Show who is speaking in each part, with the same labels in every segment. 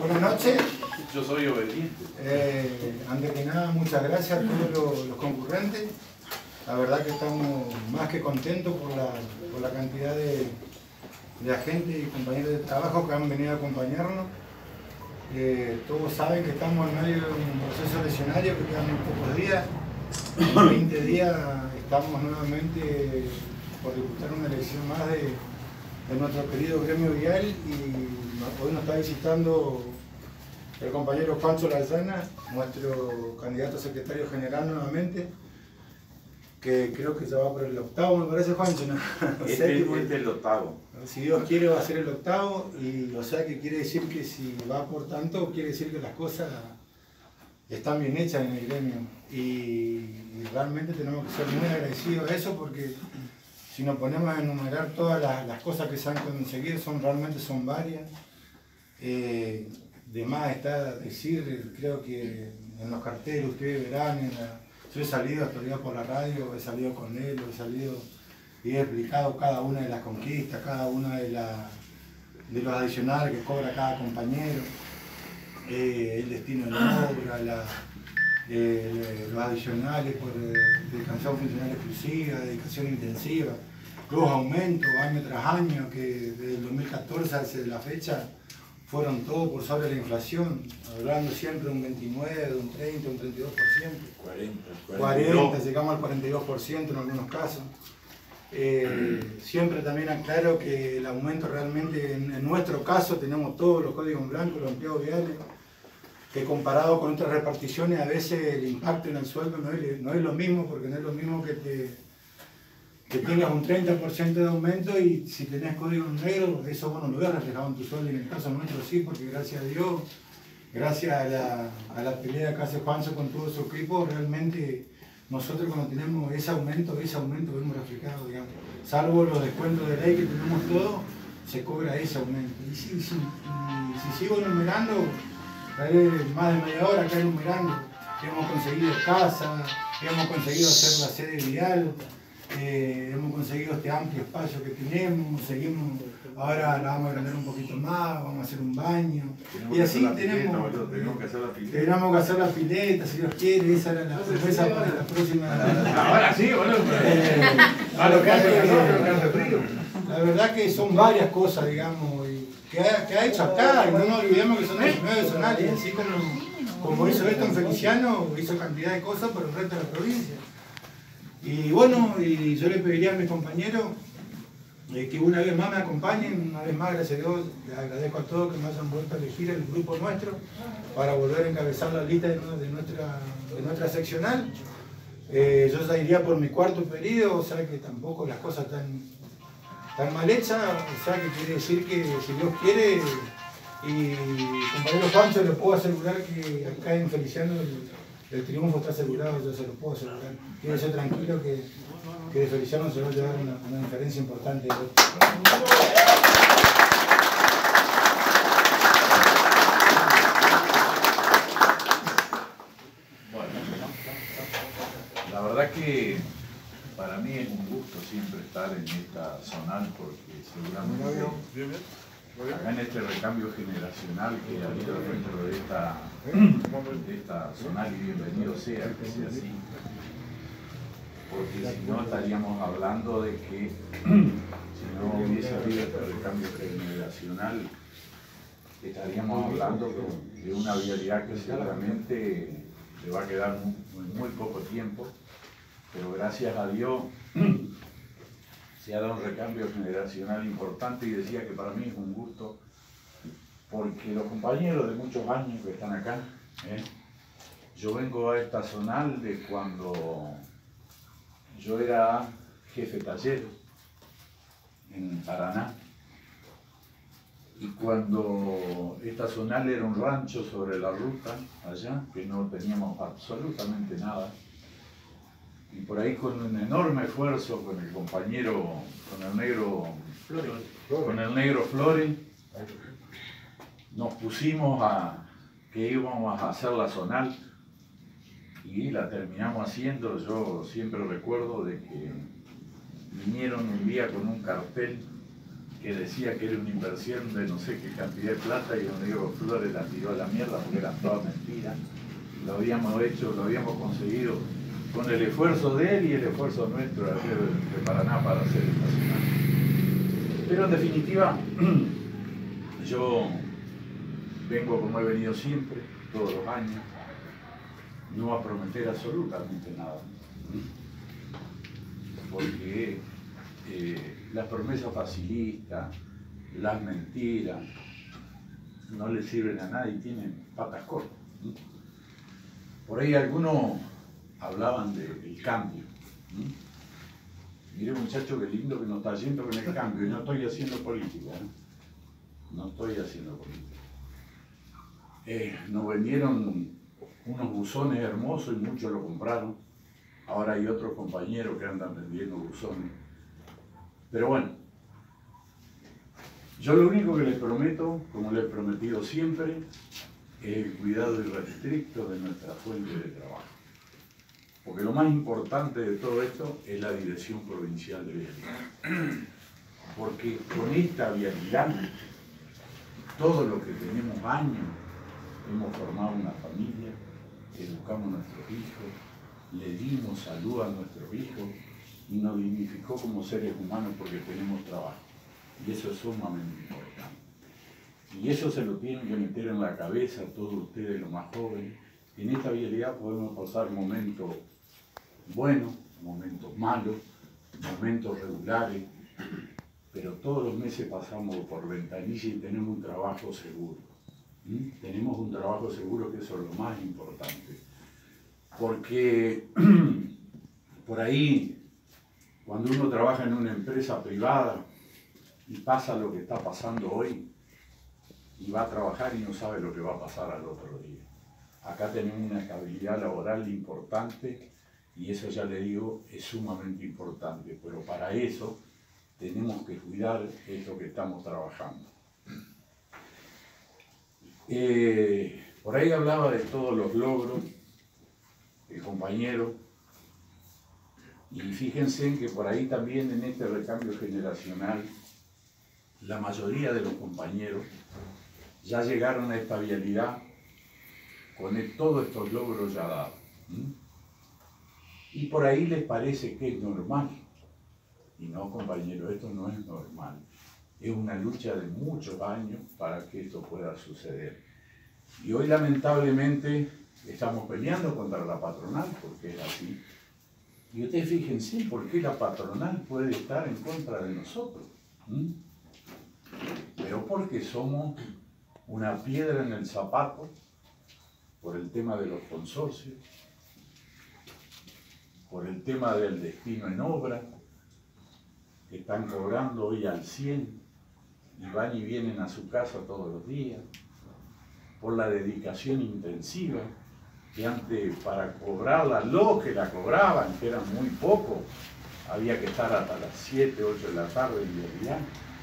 Speaker 1: Buenas noches.
Speaker 2: Yo soy obediente.
Speaker 1: Antes que nada, muchas gracias a todos los concurrentes. La verdad que estamos más que contentos por la cantidad de agentes y compañeros de trabajo que han venido a acompañarnos. Todos saben que estamos en medio de un proceso eleccionario que quedan muy pocos días. En 20 días estamos nuevamente por disputar una elección más de nuestro querido gremio vial, y hoy nos está visitando el compañero Juancho Lalzana, nuestro candidato a secretario general nuevamente, que creo que ya va por el octavo, me parece, Juancho, ¿no?
Speaker 2: Este es el octavo.
Speaker 1: Si Dios quiere va a ser el octavo, y o sea que quiere decir que si va por tanto, quiere decir que las cosas están bien hechas en el gremio, y realmente tenemos que ser muy agradecidos a eso, porque si nos ponemos a enumerar todas las cosas que se han conseguido, realmente son varias. De más está decir, creo que en los carteles ustedes verán, yo he salido hasta día por la radio, he salido con él, he salido y he explicado cada una de las conquistas, cada una de los adicionales que cobra cada compañero, el destino de la obra, los adicionales por dedicación funcional exclusiva, dedicación intensiva, los aumentos año tras año, que desde el 2014 hacia la fecha fueron todos por sobre la inflación, hablando siempre de un 29, de un 30, un 32%. 40, llegamos al 42% en algunos casos. Siempre también aclaro que el aumento realmente, en nuestro caso, tenemos todos los códigos blancos, los empleados viales, que comparado con otras reparticiones, a veces el impacto en el sueldo no es lo mismo, porque no es lo mismo que tengas un 30% de aumento, y si tenés códigos negros, eso vos no lo ves reflejado en tu sueldo, y en el caso nuestro sí, porque gracias a Dios, gracias a la pelea que hace Juancho con todo su equipo, realmente nosotros cuando tenemos ese aumento vemos reflejado, digamos. Salvo los descuentos de ley que tenemos todos, se cobra ese aumento. Y si sigo enumerando, más de media hora acá enumerando, hemos conseguido casa, hemos conseguido hacer la sede vial, hemos conseguido este amplio espacio que tenemos, seguimos, ahora la vamos a agrandar un poquito más, vamos a hacer un baño, y así tenemos que hacer la pileta, si Dios quiere, esa era la promesa para la próxima.
Speaker 2: Ahora sí, bueno,
Speaker 1: a lo que hace frío. La verdad que son varias cosas, digamos, que ha hecho acá, y no nos olvidemos que son 19 zonales, y así como hizo esto en Feliciano, hizo cantidad de cosas por el resto de la provincia. Y bueno, y yo le pediría a mis compañeros que una vez más me acompañen, una vez más, gracias a Dios, les agradezco a todos que me hayan vuelto a elegir el grupo nuestro para volver a encabezar la lista de nuestra seccional. Yo ya iría por mi cuarto periodo, o sea que tampoco las cosas están mal hechas, o sea que quiere decir que si Dios quiere, y compañero Juancho, le puedo asegurar que acá en Feliciano el triunfo está asegurado, yo se lo puedo asegurar. Quiero ser tranquilo que de Feliciano se va a llevar una diferencia importante.
Speaker 2: Bueno, la verdad que para mí es un gusto siempre estar en esta zonal, porque seguramente acá en este recambio generacional que ha habido dentro de esta zonal, y bienvenido sea que sea así, porque si no estaríamos hablando de que si no hubiese habido este recambio generacional, estaríamos hablando de una vialidad que seguramente le va a quedar muy poco tiempo, pero gracias a Dios se ha dado un recambio generacional importante, y decía que para mí es un gusto, porque los compañeros de muchos años que están acá, yo vengo a esta zonal de cuando yo era jefe taller en Paraná, y cuando esta zonal era un rancho sobre la ruta allá, que no teníamos absolutamente nada. Y por ahí, con un enorme esfuerzo con el compañero, con el negro Flores, nos pusimos que íbamos a hacer la zonal, y la terminamos haciendo. Yo siempre recuerdo de que vinieron un día con un cartel que decía que era una inversión de no sé qué cantidad de plata y don Diego Flores la tiró a la mierda porque eran todas mentiras. Lo habíamos hecho, lo habíamos conseguido con el esfuerzo de él y el esfuerzo nuestro de Paraná para hacer estacionar. Pero en definitiva, yo vengo como he venido siempre, todos los años, no a prometer absolutamente nada. Porque las promesas facilistas, las mentiras, no le sirven a nadie y tienen patas cortas. Por ahí algunos hablaban del cambio. Mire muchacho, qué lindo que nos está yendo con el cambio. Y no estoy haciendo política. No estoy haciendo política. Nos vendieron unos buzones hermosos y muchos lo compraron. Ahora hay otros compañeros que andan vendiendo buzones. Pero bueno, yo lo único que les prometo, como les he prometido siempre, es el cuidado irrestricto de nuestra fuente de trabajo. Porque lo más importante de todo esto es la Dirección Provincial de Vialidad. Porque con esta vialidad, todos los que tenemos años, hemos formado una familia, educamos a nuestros hijos, le dimos salud a nuestros hijos y nos dignificó como seres humanos porque tenemos trabajo. Y eso es sumamente importante. Y eso se lo tienen que meter en la cabeza todos ustedes, los más jóvenes. En esta vialidad podemos pasar momentos buenos, momentos malos, momentos regulares, pero todos los meses pasamos por ventanilla y tenemos un trabajo seguro. Tenemos un trabajo seguro, que eso es lo más importante. Porque por ahí, cuando uno trabaja en una empresa privada y pasa lo que está pasando hoy, y va a trabajar y no sabe lo que va a pasar al otro día. Acá tenemos una estabilidad laboral importante y eso, ya le digo, es sumamente importante, pero para eso tenemos que cuidar esto que estamos trabajando. Por ahí hablaba de todos los logros el compañero, y fíjense que por ahí también en este recambio generacional la mayoría de los compañeros ya llegaron a esta vialidad con todos estos logros ya dados. Y por ahí les parece que es normal. Y no, compañeros, esto no es normal. Es una lucha de muchos años para que esto pueda suceder. Y hoy, lamentablemente, estamos peleando contra la patronal, porque es así. Y ustedes fíjense por qué la patronal puede estar en contra de nosotros. Pero porque somos una piedra en el zapato por el tema de los consorcios, por el tema del destino en obra, que están cobrando hoy al 100 y van y vienen a su casa todos los días, por la dedicación intensiva, que antes para cobrarla, lo que la cobraban, que eran muy poco, había que estar hasta las 7, 8 de la tarde en realidad.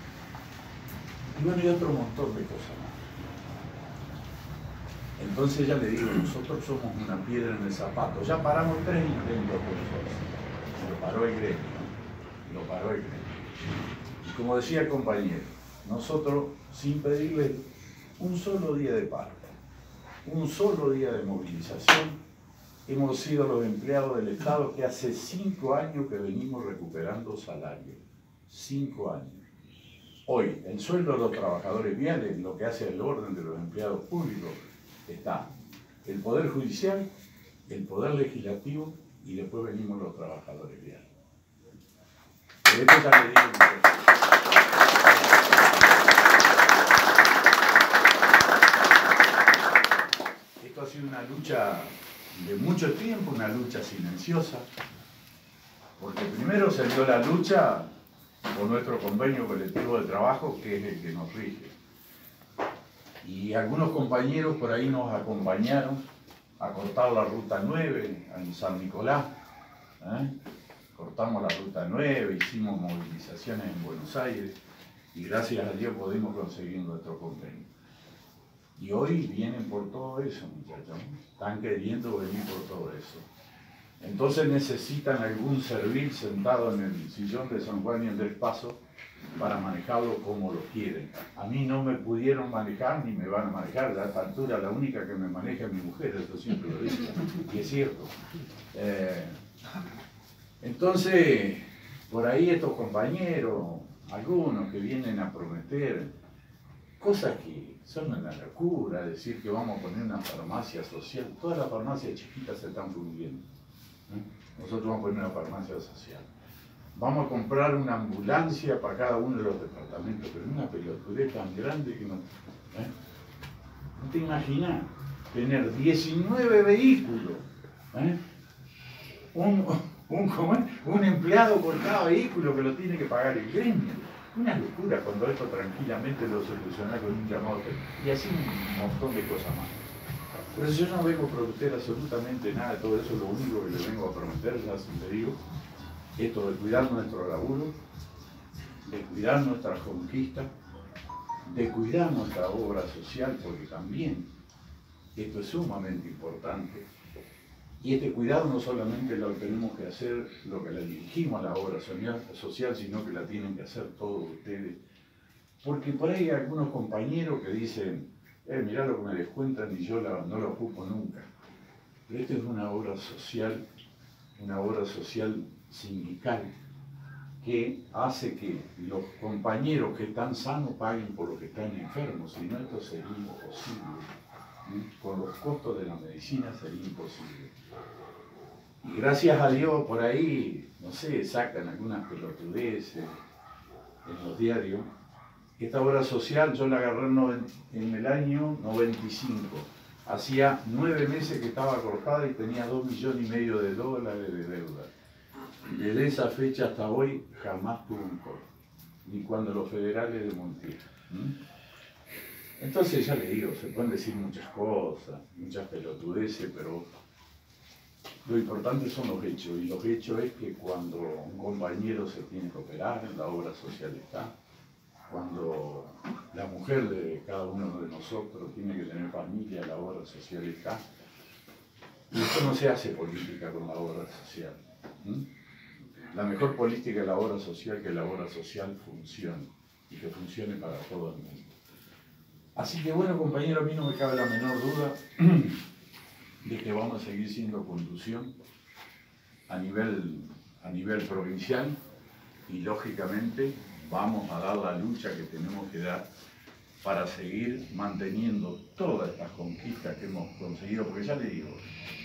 Speaker 2: Y bueno, y otro montón de cosas más. Entonces ya le digo, nosotros somos una piedra en el zapato. Ya paramos 3 intentos por eso. Lo paró el gremio, ¿no? Lo paró el gremio. Y como decía el compañero, nosotros, sin pedirle un solo día de paro, un solo día de movilización, hemos sido los empleados del Estado que hace 5 años que venimos recuperando salario. 5 años. Hoy, el sueldo de los trabajadores viales, lo que hace el orden de los empleados públicos, está el Poder Judicial, el Poder Legislativo y después venimos los trabajadores viales. Pero esto ya le digo una cosa. Esto ha sido una lucha de mucho tiempo, una lucha silenciosa, porque primero se dio la lucha por nuestro convenio colectivo de trabajo, que es el que nos rige. Y algunos compañeros por ahí nos acompañaron a cortar la ruta 9 en San Nicolás. Cortamos la ruta 9, hicimos movilizaciones en Buenos Aires y gracias a Dios pudimos conseguir nuestro convenio. Y hoy vienen por todo eso, muchachos. Están queriendo venir por todo eso. Entonces necesitan algún servil sentado en el sillón de San Juan y Andrés Paso para manejarlo como lo quieren. A mí no me pudieron manejar ni me van a manejar. A esta altura la única que me maneja es mi mujer, eso siempre lo digo, y es cierto. Entonces, por ahí estos compañeros, algunos que vienen a prometer cosas que son una locura, decir que vamos a poner una farmacia social. Todas las farmacias chiquitas se están fundiendo. Nosotros vamos a poner una farmacia social. Vamos a comprar una ambulancia para cada uno de los departamentos, pero una pelotudez tan grande que no... No te imaginas tener 19 vehículos, un empleado por cada vehículo que lo tiene que pagar el gremio. Una locura cuando esto tranquilamente lo soluciona con un llamado. Y así un montón de cosas más. Por eso yo no vengo a prometer absolutamente nada de todo eso. Lo único que le vengo a prometer, ya siempre digo, esto de cuidar nuestro laburo, de cuidar nuestras conquistas, de cuidar nuestra obra social, porque también esto es sumamente importante. Y este cuidado no solamente lo tenemos que hacer lo que le dirigimos a la obra social, sino que la tienen que hacer todos ustedes. Porque por ahí hay algunos compañeros que dicen, mirá lo que me descuentan y yo no lo ocupo nunca. Pero esta es una obra social sindical, que hace que los compañeros que están sanos paguen por los que están enfermos, si no esto sería imposible. Con los costos de la medicina sería imposible. Y gracias a Dios por ahí, no sé, sacan algunas pelotudeces en los diarios. Esta obra social yo la agarré en el año 95. Hacía 9 meses que estaba cortada y tenía $2,5 millones de dólares de deuda. Desde esa fecha hasta hoy jamás tuve un corte, ni cuando los federales de Montiel. Entonces ya le digo, se pueden decir muchas cosas, muchas pelotudeces, pero lo importante son los hechos, y los hechos es que cuando un compañero se tiene que operar, la obra social está. Cuando la mujer de cada uno de nosotros tiene que tener familia, la obra social está. Y esto no se hace política con la obra social. La mejor política es la obra social, que la obra social funcione, y que funcione para todo el mundo. Así que bueno, compañero, a mí no me cabe la menor duda de que vamos a seguir siendo conducción a nivel provincial, y lógicamente vamos a dar la lucha que tenemos que dar para seguir manteniendo todas estas conquistas que hemos conseguido, porque ya le digo,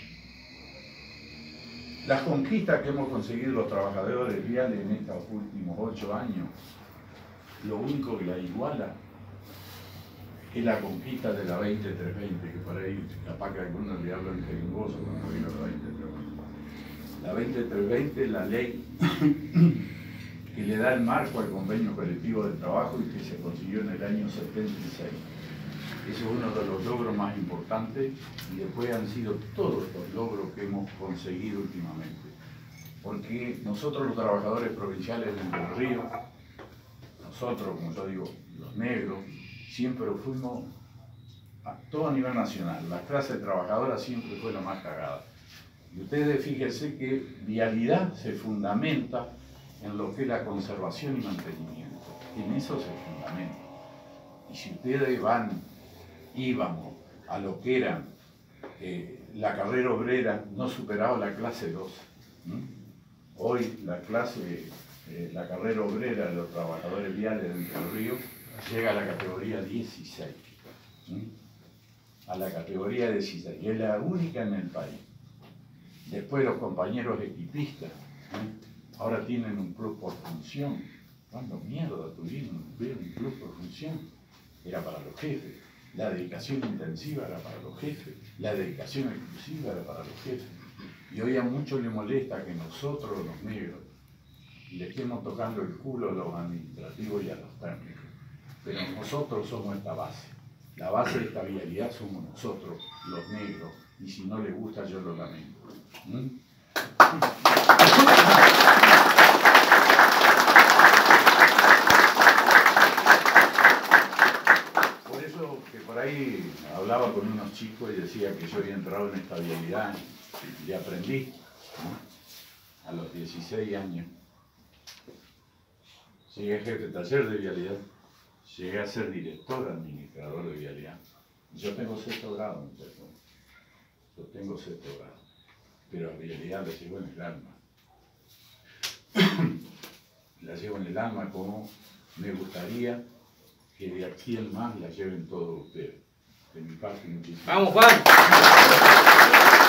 Speaker 2: las conquistas que hemos conseguido los trabajadores viales en estos últimos 8 años, lo único que la iguala es la conquista de la 20320, que por ahí capaz que algunos le hablan jeringoso cuando digo la 20320. La 20320 es la ley que le da el marco al convenio colectivo de trabajo y que se consiguió en el año 76. Ese es uno de los logros más importantes, y después han sido todos los logros que hemos conseguido últimamente. Porque nosotros los trabajadores provinciales de Entre Ríos, nosotros, como yo digo, los negros, siempre fuimos a todo a nivel nacional. La clase trabajadora siempre fue la más cagada. Y ustedes fíjense que vialidad se fundamenta en lo que es la conservación y mantenimiento. En eso se fundamenta. Y si ustedes íbamos a lo que era la carrera obrera, no superaba la clase 2. Hoy la carrera obrera de los trabajadores viales de Entre Ríos llega a la categoría 16. A la categoría 16, y es la única en el país. Después los compañeros equipistas, ahora tienen un club por función. ¿Cuándo mierda tuvieron un club por función? Era para los jefes. La dedicación intensiva era para los jefes. La dedicación exclusiva era para los jefes. Y hoy a muchos les molesta que nosotros, los negros, le estemos tocando el culo a los administrativos y a los técnicos. Pero nosotros somos esta base. La base de esta vialidad somos nosotros, los negros. Y si no les gusta, yo lo lamento. Por eso que por ahí hablaba con unos chicos y decía que yo había entrado en esta vialidad y aprendí, a los 16 años. Llegué a jefe de taller de vialidad, llegué a ser director administrador de vialidad. Yo tengo 6º grado, muchachos. Yo tengo 6º grado, pero la vialidad la llevo en el alma. La llevo en el alma como me gustaría que de aquí en más la lleven todos ustedes. De mi parte, muchísimas gracias.
Speaker 3: ¡Vamos, Juan!